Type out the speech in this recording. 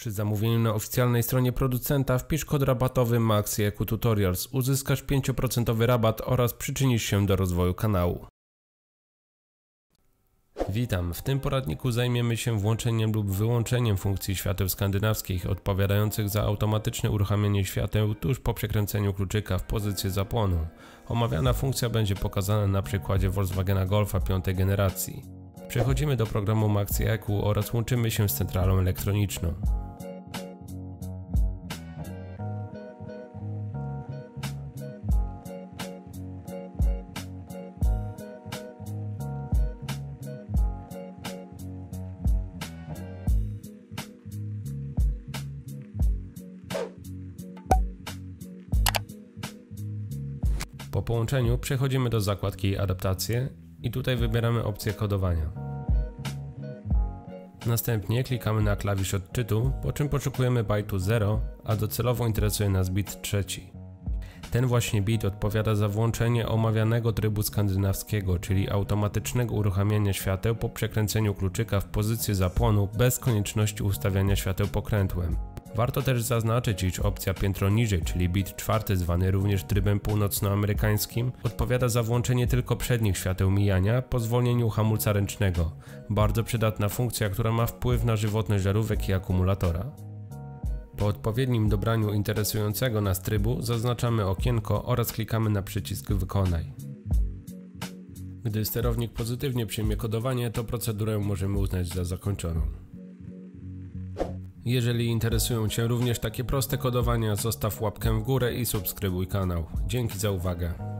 Przy zamówieniu na oficjalnej stronie producenta wpisz kod rabatowy MAXIEQ Tutorials, uzyskasz 5% rabat oraz przyczynisz się do rozwoju kanału. Witam, w tym poradniku zajmiemy się włączeniem lub wyłączeniem funkcji świateł skandynawskich odpowiadających za automatyczne uruchamianie świateł tuż po przekręceniu kluczyka w pozycję zapłonu. Omawiana funkcja będzie pokazana na przykładzie Volkswagena Golfa 5. generacji. Przechodzimy do programu MAXIEQ oraz łączymy się z centralą elektroniczną. Po połączeniu przechodzimy do zakładki Adaptacje i tutaj wybieramy opcję kodowania. Następnie klikamy na klawisz odczytu, po czym poszukujemy bajtu 0, a docelowo interesuje nas bit 3. Ten właśnie bit odpowiada za włączenie omawianego trybu skandynawskiego, czyli automatycznego uruchamiania świateł po przekręceniu kluczyka w pozycję zapłonu bez konieczności ustawiania świateł pokrętłem. Warto też zaznaczyć, iż opcja piętro niżej, czyli bit 4, zwany również trybem północnoamerykańskim, odpowiada za włączenie tylko przednich świateł mijania po zwolnieniu hamulca ręcznego. Bardzo przydatna funkcja, która ma wpływ na żywotność żarówek i akumulatora. Po odpowiednim dobraniu interesującego nas trybu zaznaczamy okienko oraz klikamy na przycisk Wykonaj. Gdy sterownik pozytywnie przyjmie kodowanie, to procedurę możemy uznać za zakończoną. Jeżeli interesują Cię również takie proste kodowania, zostaw łapkę w górę i subskrybuj kanał. Dzięki za uwagę.